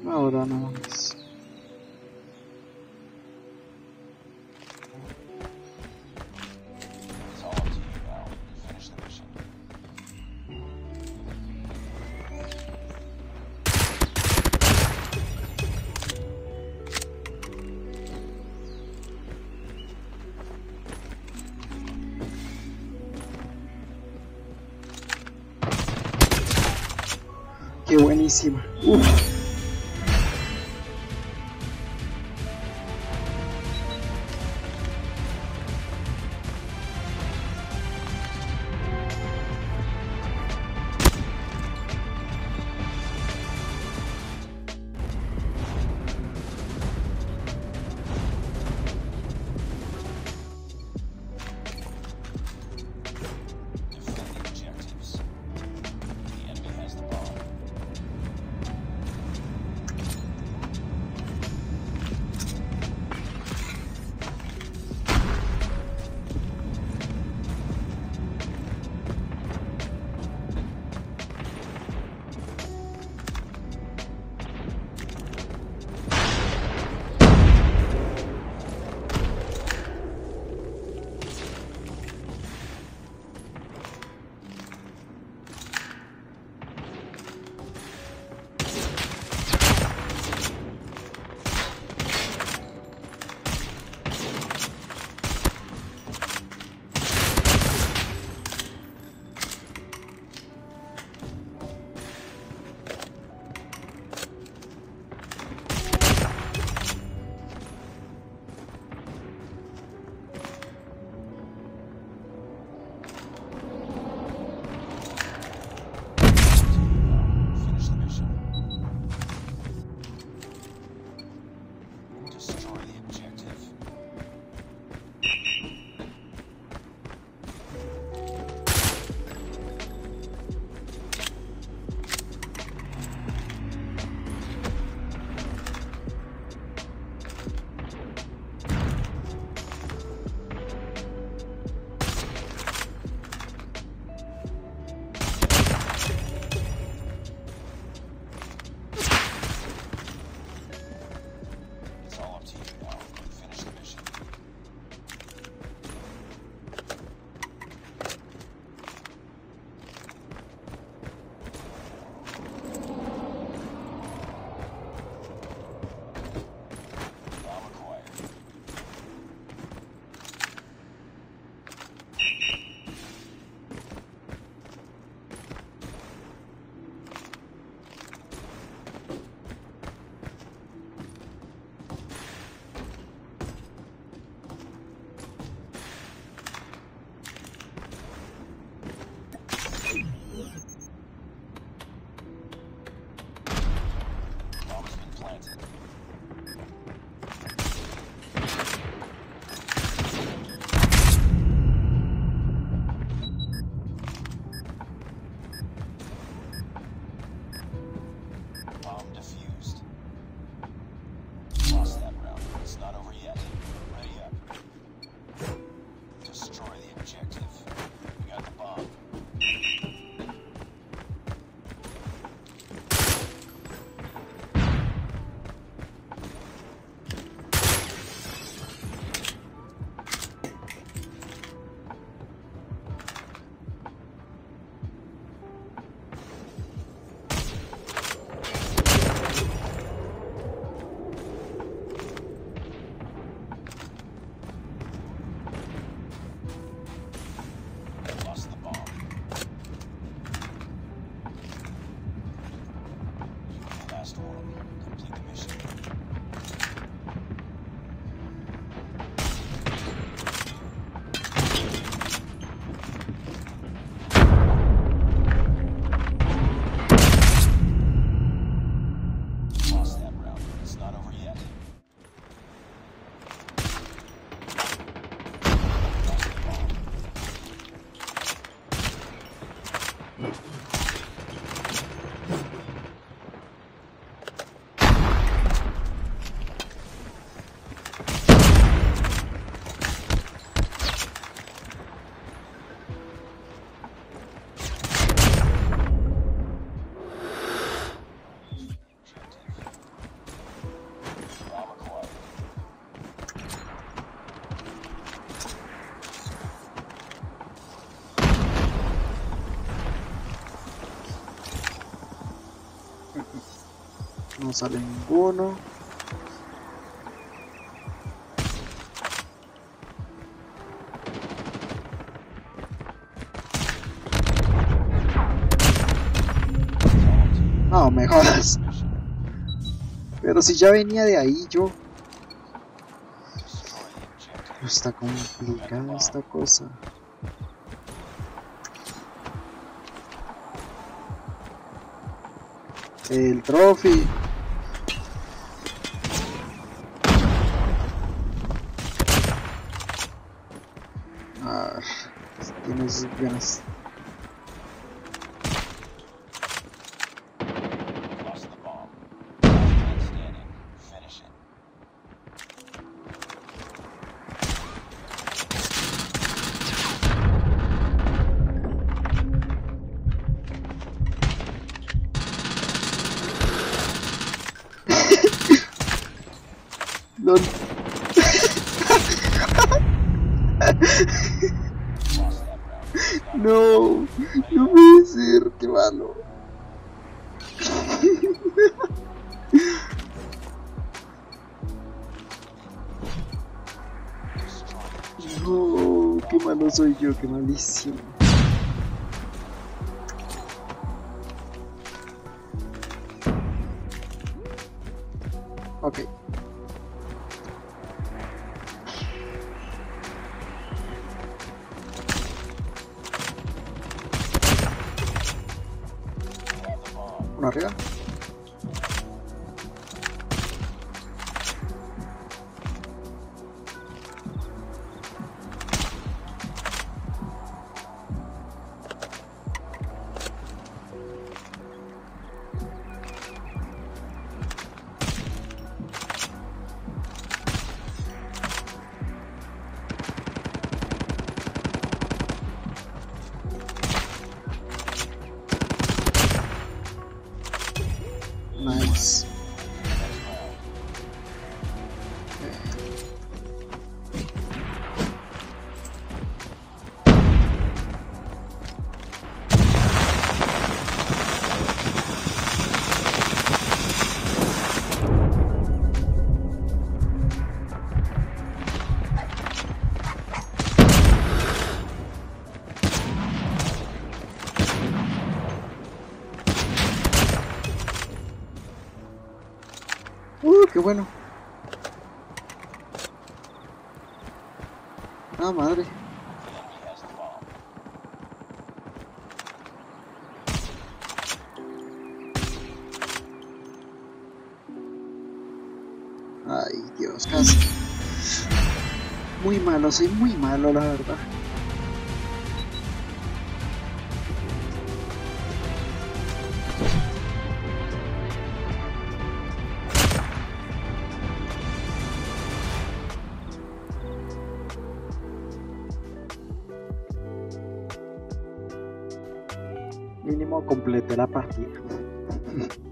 Ahora nada más. It's all up to you now. Finish the mission. Qué buenísima. Uf. Defend the objectives. The enemy has the bomb. No sale ninguno. No me jodas. Pero si ya venía de ahí yo. Destroy the objective. Está complicada esta cosa. El trophy. Ah, tienes ganas. Lost the bomb. Last man standing. Finish it. LOL. Lost that round. No, no puede ser, qué malo. Destroy the objective. No, qué malo soy yo, qué malísimo. Ok. Have the bomb. Uno arriba. Nice. Next round. Qué bueno. Ah, madre. The enemy has the bomb. Ay, Dios, casi. Muy malo, soy muy malo, la verdad. Mínimo completé la partida.